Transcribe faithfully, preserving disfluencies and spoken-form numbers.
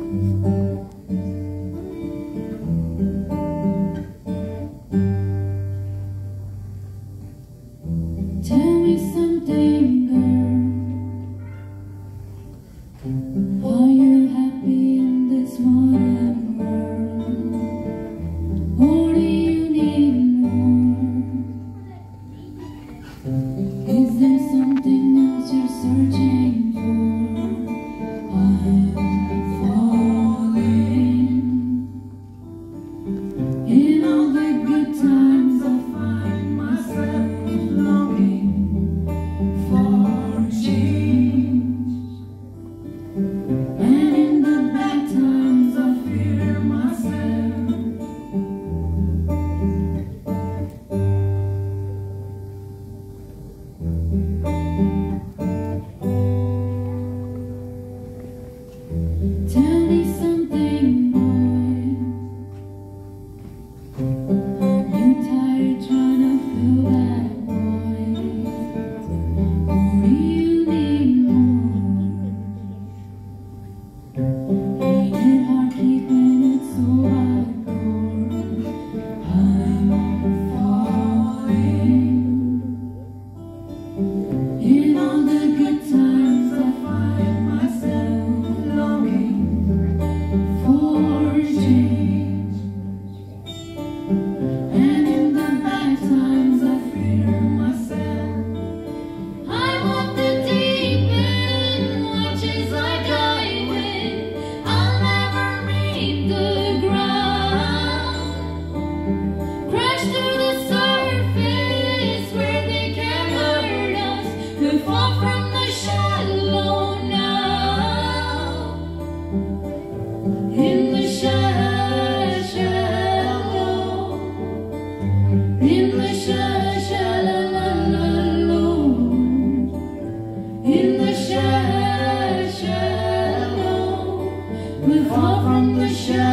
Tell me something, girl. Are you happy in this modern world? Or do you need more? Is there something else you're searching for? I'm falling. In all the good times I find myself longing for change, and in the bad times I fear myself. Tell me something, boy. Are you tired trying to fill that void? Or do you need more? Ain't it hard keeping it so hardcore? I'm falling. In all the good times I find myself longing for change, and in the bad times I fear myself. I'm up the deep end, watches like I win. I'll never meet the ground. Crash through the surface where they can't hurt us. We fall from the shallow now. In the shallow, shallow. In the shallow, shallow. In the shallow, shallow. We fall from the shallow.